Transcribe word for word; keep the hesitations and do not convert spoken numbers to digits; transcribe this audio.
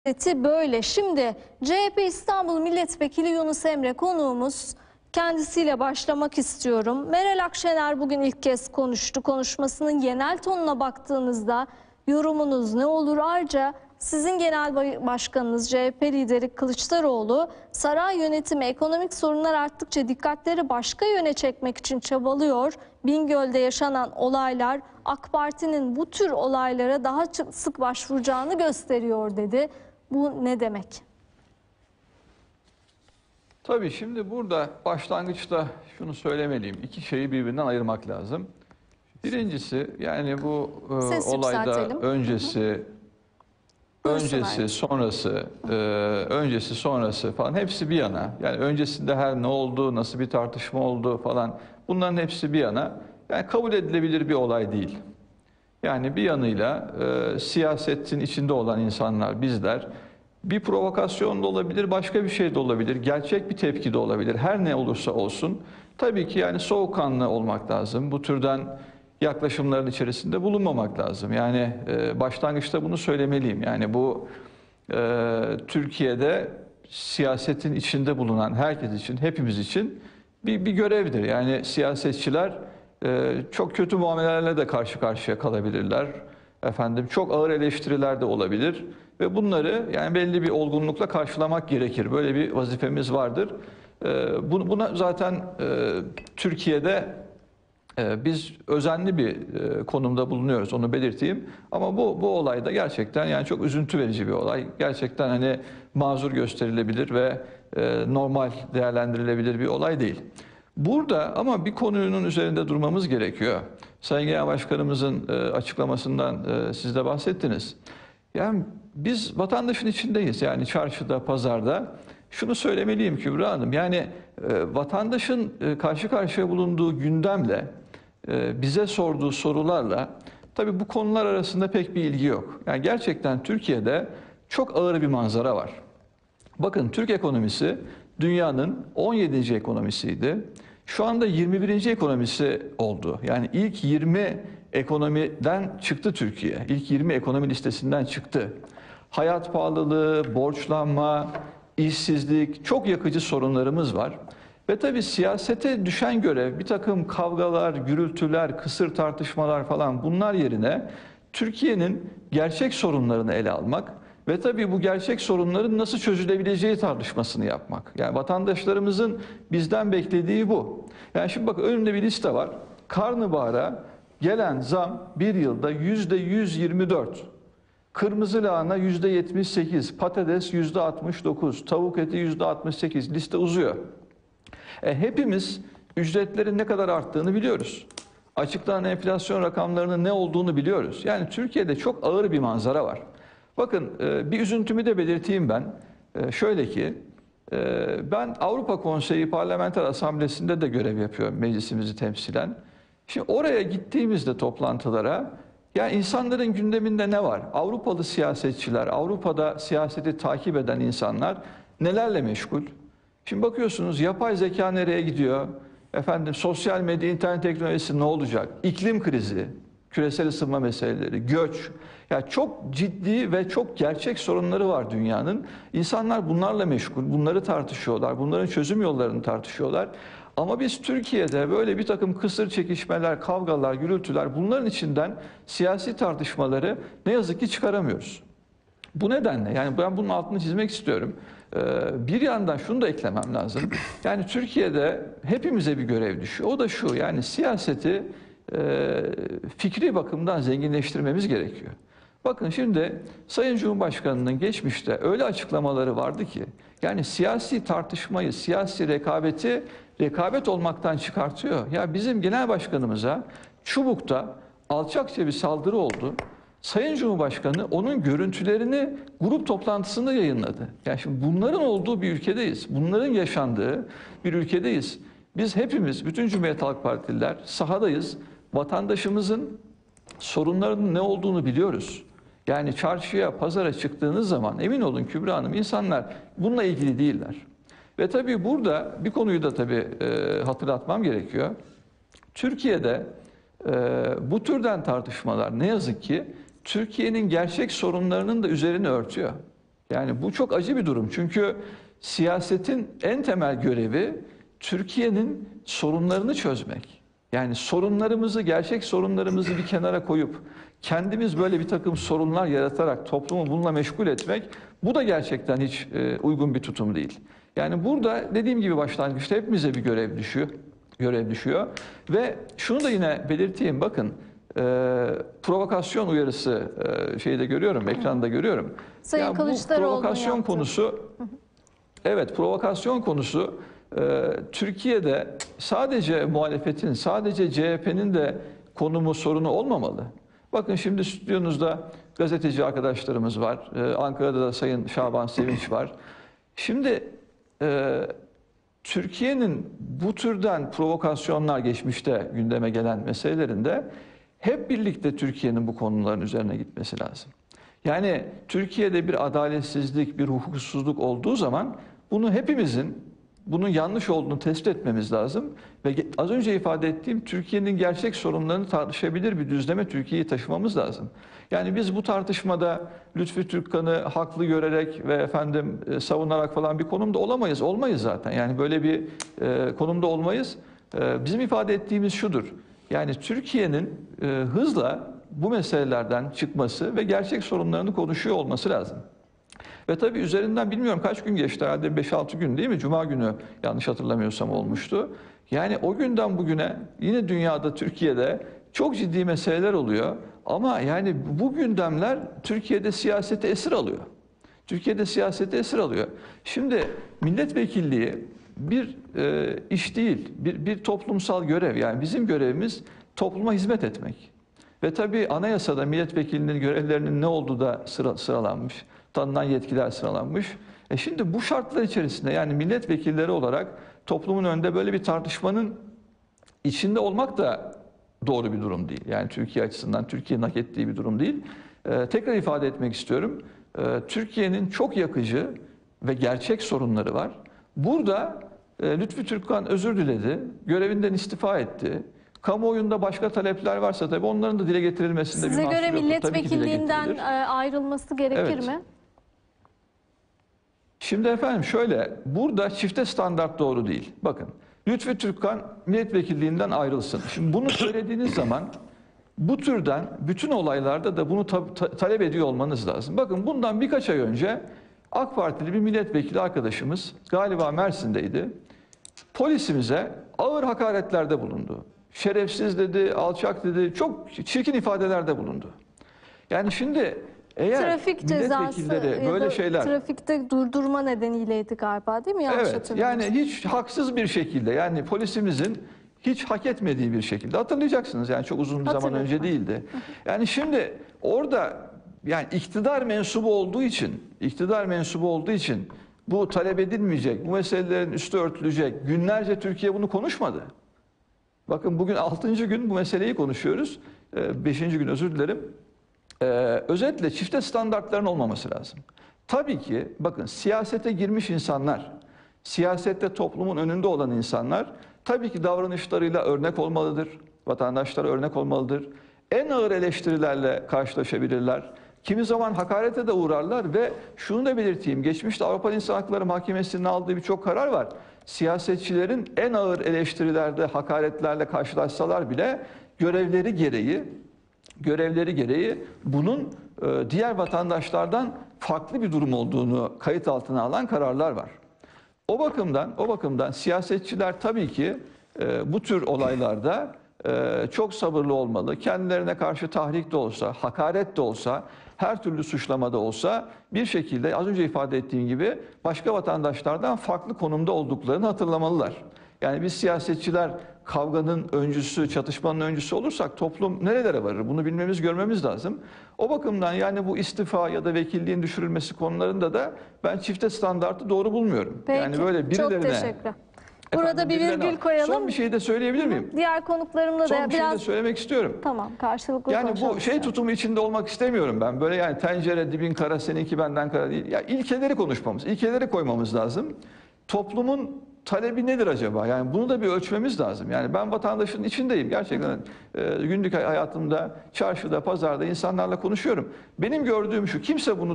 Böyle. Şimdi C H P İstanbul Milletvekili Yunus Emre konuğumuz. Kendisiyle başlamak istiyorum. Meral Akşener bugün ilk kez konuştu. Konuşmasının genel tonuna baktığınızda yorumunuz ne olur? Ayrıca sizin genel başkanınız C H P lideri Kılıçdaroğlu saray yönetimi ekonomik sorunlar arttıkça dikkatleri başka yöne çekmek için çabalıyor. Bingöl'de yaşanan olaylar AK Parti'nin bu tür olaylara daha sık başvuracağını gösteriyor dedi. Bu ne demek? Tabii şimdi burada başlangıçta şunu söylemeliyim. İki şeyi birbirinden ayırmak lazım. Birincisi yani bu e, olayda öncesi, hı hı. öncesi, sonrası, e, öncesi, sonrası falan hepsi bir yana. Yani öncesinde her ne oldu, nasıl bir tartışma oldu falan bunların hepsi bir yana. Yani kabul edilebilir bir olay değil. Yani bir yanıyla e, siyasetin içinde olan insanlar, bizler bir provokasyon da olabilir, başka bir şey de olabilir, gerçek bir tepki de olabilir. Her ne olursa olsun tabii ki yani soğukkanlı olmak lazım. Bu türden yaklaşımların içerisinde bulunmamak lazım. Yani e, başlangıçta bunu söylemeliyim. Yani bu e, Türkiye'de siyasetin içinde bulunan herkes için, hepimiz için bir, bir görevdir. Yani siyasetçiler e, çok kötü muamelelerle de karşı karşıya kalabilirler. Efendim çok ağır eleştiriler de olabilir ve bunları yani belli bir olgunlukla karşılamak gerekir. Böyle bir vazifemiz vardır. E, buna zaten e, Türkiye'de e, biz özenli bir e, konumda bulunuyoruz, onu belirteyim. Ama bu bu olayda gerçekten yani çok üzüntü verici bir olay. Gerçekten hani mazur gösterilebilir ve e, normal değerlendirilebilir bir olay değil. Burada ama bir konunun üzerinde durmamız gerekiyor. Sayın Genel Başkanımızın açıklamasından siz de bahsettiniz. Yani biz vatandaşın içindeyiz. Yani çarşıda, pazarda. Şunu söylemeliyim Kübra Hanım. Yani vatandaşın karşı karşıya bulunduğu gündemle, bize sorduğu sorularla tabii bu konular arasında pek bir ilgi yok. Yani gerçekten Türkiye'de çok ağır bir manzara var. Bakın Türk ekonomisi dünyanın on yedinci ekonomisiydi. Şu anda yirmi birinci ekonomisi oldu. Yani ilk yirmi ekonomiden çıktı Türkiye. İlk yirmi ekonomi listesinden çıktı. Hayat pahalılığı, borçlanma, işsizlik, çok yakıcı sorunlarımız var. Ve tabii siyasete düşen görev bir takım kavgalar, gürültüler, kısır tartışmalar falan bunlar yerine Türkiye'nin gerçek sorunlarını ele almak ve tabii bu gerçek sorunların nasıl çözülebileceği tartışmasını yapmak. Yani vatandaşlarımızın bizden beklediği bu. Yani şimdi bak önümde bir liste var. Karnabahara gelen zam bir yılda yüzde yüz yirmi dört. Kırmızı lahana yüzde yetmiş sekiz, patates yüzde altmış dokuz, tavuk eti yüzde altmış sekiz. Liste uzuyor. E, hepimiz ücretlerin ne kadar arttığını biliyoruz. Açıklanan enflasyon rakamlarının ne olduğunu biliyoruz. Yani Türkiye'de çok ağır bir manzara var. Bakın bir üzüntümü de belirteyim ben. Şöyle ki ben Avrupa Konseyi Parlamenter Asamblesi'nde de görev yapıyorum meclisimizi temsilen. Şimdi oraya gittiğimizde toplantılara yani insanların gündeminde ne var? Avrupalı siyasetçiler, Avrupa'da siyaseti takip eden insanlar nelerle meşgul? Şimdi bakıyorsunuz yapay zeka nereye gidiyor? Efendim sosyal medya, internet teknolojisi ne olacak? İklim krizi, küresel ısınma meseleleri, göç. Yani çok ciddi ve çok gerçek sorunları var dünyanın. İnsanlar bunlarla meşgul, bunları tartışıyorlar, bunların çözüm yollarını tartışıyorlar. Ama biz Türkiye'de böyle bir takım kısır çekişmeler, kavgalar, gürültüler bunların içinden siyasi tartışmaları ne yazık ki çıkaramıyoruz. Bu nedenle yani ben bunun altını çizmek istiyorum. Bir yandan şunu da eklemem lazım. Yani Türkiye'de hepimize bir görev düşüyor. O da şu yani siyaseti fikri bakımdan zenginleştirmemiz gerekiyor. Bakın şimdi Sayın Cumhurbaşkanı'nın geçmişte öyle açıklamaları vardı ki yani siyasi tartışmayı, siyasi rekabeti rekabet olmaktan çıkartıyor. Ya bizim genel başkanımıza Çubuk'ta alçakça bir saldırı oldu. Sayın Cumhurbaşkanı onun görüntülerini grup toplantısında yayınladı. Yani şimdi bunların olduğu bir ülkedeyiz. Bunların yaşandığı bir ülkedeyiz. Biz hepimiz, bütün Cumhuriyet Halk Partililer sahadayız. Vatandaşımızın sorunlarının ne olduğunu biliyoruz. Yani çarşıya, pazara çıktığınız zaman emin olun Kübra Hanım insanlar bununla ilgili değiller. Ve tabii burada bir konuyu da tabii e, hatırlatmam gerekiyor. Türkiye'de e, bu türden tartışmalar ne yazık ki Türkiye'nin gerçek sorunlarının da üzerini örtüyor. Yani bu çok acı bir durum. Çünkü siyasetin en temel görevi Türkiye'nin sorunlarını çözmek. Yani sorunlarımızı, gerçek sorunlarımızı bir kenara koyup kendimiz böyle bir takım sorunlar yaratarak toplumu bununla meşgul etmek, bu da gerçekten hiç e, uygun bir tutum değil. Yani burada dediğim gibi başlangıçta hepimize bir görev düşüyor. Görev düşüyor. Ve şunu da yine belirteyim, bakın e, provokasyon uyarısı e, şeyde görüyorum, ekranda görüyorum. Sayın Ya bu Kılıçdaroğlu'nun provokasyon yaptığı. konusu, evet provokasyon konusu e, Türkiye'de sadece muhalefetin, sadece C H P'nin de konumu, sorunu olmamalı. Bakın şimdi stüdyonuzda gazeteci arkadaşlarımız var. E, Ankara'da da Sayın Şaban Sevinç var. Şimdi e, Türkiye'nin bu türden provokasyonlar, geçmişte gündeme gelen meselelerinde hep birlikte Türkiye'nin bu konuların üzerine gitmesi lazım. Yani Türkiye'de bir adaletsizlik, bir hukuksuzluk olduğu zaman bunu hepimizin bunun yanlış olduğunu tespit etmemiz lazım. Ve az önce ifade ettiğim Türkiye'nin gerçek sorunlarını tartışabilir bir düzleme Türkiye'yi taşımamız lazım. Yani biz bu tartışmada Lütfü Türkkan'ı haklı görerek ve efendim e, savunarak falan bir konumda olamayız. Olmayız zaten. Yani böyle bir e, konumda olmayız. E, bizim ifade ettiğimiz şudur. Yani Türkiye'nin e, hızla bu meselelerden çıkması ve gerçek sorunlarını konuşuyor olması lazım. Ve tabii üzerinden bilmiyorum kaç gün geçti, herhalde beş altı gün değil mi? Cuma günü yanlış hatırlamıyorsam olmuştu. Yani o günden bugüne yine dünyada, Türkiye'de çok ciddi meseleler oluyor. Ama yani bu gündemler Türkiye'de siyaseti esir alıyor. Türkiye'de siyaseti esir alıyor. Şimdi milletvekilliği bir e, iş değil, bir, bir toplumsal görev. Yani bizim görevimiz topluma hizmet etmek. Ve tabii anayasada milletvekilinin görevlerinin ne olduğu da sıra, sıralanmış. Tanınan yetkiler sıralanmış. E şimdi bu şartlar içerisinde yani milletvekilleri olarak toplumun önünde böyle bir tartışmanın içinde olmak da doğru bir durum değil. Yani Türkiye açısından Türkiye'nin hak ettiği bir durum değil. Ee, tekrar ifade etmek istiyorum. Ee, Türkiye'nin çok yakıcı ve gerçek sorunları var. Burada e, Lütfü Türkkan özür diledi, görevinden istifa etti. Kamuoyunda başka talepler varsa tabii onların da dile getirilmesinde Size bir mahsur göre yoktur. milletvekilliğinden e, ayrılması gerekir Evet. mi? Şimdi efendim şöyle, burada çifte standart doğru değil. Bakın, Lütfü Türkkan milletvekilliğinden ayrılsın. Şimdi bunu söylediğiniz zaman bu türden bütün olaylarda da bunu ta ta talep ediyor olmanız lazım. Bakın bundan birkaç ay önce AK Partili bir milletvekili arkadaşımız, galiba Mersin'deydi, polisimize ağır hakaretlerde bulundu. Şerefsiz dedi, alçak dedi, çok çirkin ifadelerde bulundu. Yani şimdi eğer Trafik cezası milletvekilleri ya böyle da şeyler... trafikte durdurma nedeniyleydi galiba, değil mi? Yanlış Evet, yani hiç haksız bir şekilde, yani polisimizin hiç hak etmediği bir şekilde, hatırlayacaksınız yani çok uzun bir zaman önce değildi. Yani şimdi orada yani iktidar mensubu olduğu için, iktidar mensubu olduğu için bu talep edilmeyecek, bu meselelerin üstü örtülecek. Günlerce Türkiye bunu konuşmadı. Bakın bugün altıncı gün bu meseleyi konuşuyoruz. Beşinci gün özür dilerim. Ee, özetle çifte standartların olmaması lazım. Tabii ki bakın siyasete girmiş insanlar, siyasette toplumun önünde olan insanlar tabii ki davranışlarıyla örnek olmalıdır. Vatandaşlara örnek olmalıdır. En ağır eleştirilerle karşılaşabilirler. Kimi zaman hakarete de uğrarlar ve şunu da belirteyim. Geçmişte Avrupa İnsan Hakları Mahkemesi'nin aldığı birçok karar var. Siyasetçilerin en ağır eleştirilerde, hakaretlerle karşılaşsalar bile görevleri gereği görevleri gereği bunun e, diğer vatandaşlardan farklı bir durum olduğunu kayıt altına alan kararlar var. O bakımdan o bakımdan siyasetçiler tabii ki e, bu tür olaylarda e, çok sabırlı olmalı. Kendilerine karşı tahrik de olsa, hakaret de olsa, her türlü suçlamada olsa bir şekilde az önce ifade ettiğim gibi başka vatandaşlardan farklı konumda olduklarını hatırlamalılar. Yani biz siyasetçiler kavganın öncüsü, çatışmanın öncüsü olursak toplum nerelere varır? Bunu bilmemiz, görmemiz lazım. O bakımdan yani bu istifa ya da vekilliğin düşürülmesi konularında da ben çifte standartı doğru bulmuyorum. Peki, yani böyle birilerine... çok teşekkürler. Burada Efendim, bir virgül birilerine... koyalım. Son bir şey de söyleyebilir miyim? Diğer konuklarımla da Son bir biraz... şey de söylemek istiyorum. Tamam, karşılıklı Yani konuşalım. bu şey tutumu içinde olmak istemiyorum ben. Böyle yani tencere dibin kara, seninki benden kara değil. Ya ilkeleri konuşmamız, ilkeleri koymamız lazım. Toplumun talebi nedir acaba? Yani bunu da bir ölçmemiz lazım. Yani ben vatandaşın içindeyim. Gerçekten e, günlük hayatımda, çarşıda, pazarda insanlarla konuşuyorum. Benim gördüğüm şu, kimse bunu